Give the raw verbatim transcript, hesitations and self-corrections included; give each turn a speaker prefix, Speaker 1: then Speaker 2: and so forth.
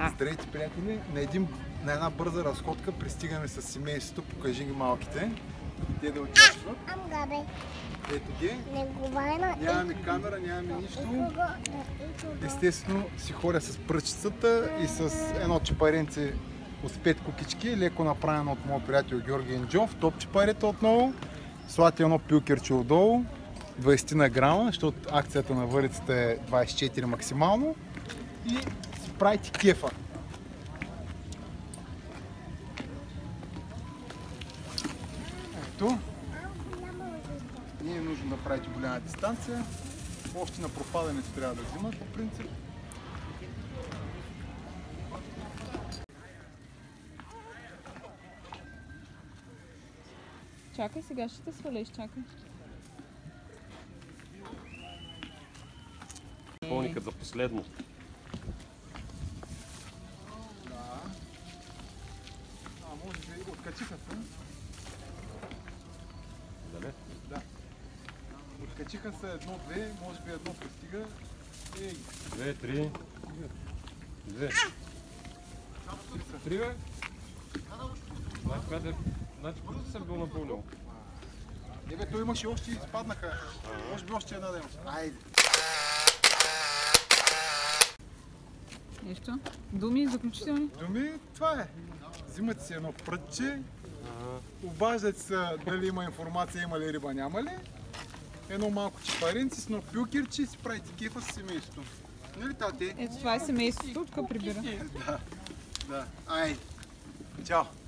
Speaker 1: Здравейте, приятели! На, един, на една бърза разходка пристигаме с семейството. Покажи ги малките. Те да участват. Ето ги. Нямаме камера, нямаме нищо. Естествено си ходя с пръчицата и с едно чепаренце от пет кукички, леко направено от моят приятел Георги Инджов. Топ чепарета отново. Слати едно пилкерче отдолу. двайсет на грама, защото акцията на варицата е двайсет и четири максимално. И си правите кефа. Ето. Не е нужно да правите голяма дистанция. Още на пропадането трябва да взимат по принцип.
Speaker 2: Чакай, сега ще те свалиш, чакай.
Speaker 3: Пълникът за последно.
Speaker 1: Да. А, може би откачиха се.
Speaker 3: Дали?
Speaker 1: Да. Откачиха се едно-две, може би едно пристига. Ей.
Speaker 3: Две, три. Две.
Speaker 1: Три, бе?
Speaker 3: Значи, къде? Значи, първо съм бил напълнил.
Speaker 1: Не бе, той имаше още и изпаднаха. Може би още една да има. Айде.
Speaker 2: Нещо? Думи, заключителни?
Speaker 1: Думи, това е. Взимате си едно пръчче, обаждате се дали има информация, има ли риба, няма ли. Едно малко чепаренци с едно пилкерче и си правите кефа с семейството. Нали, тати?
Speaker 2: Ето това е семейството, тук прибира.
Speaker 1: Да, да. Айде. Чао.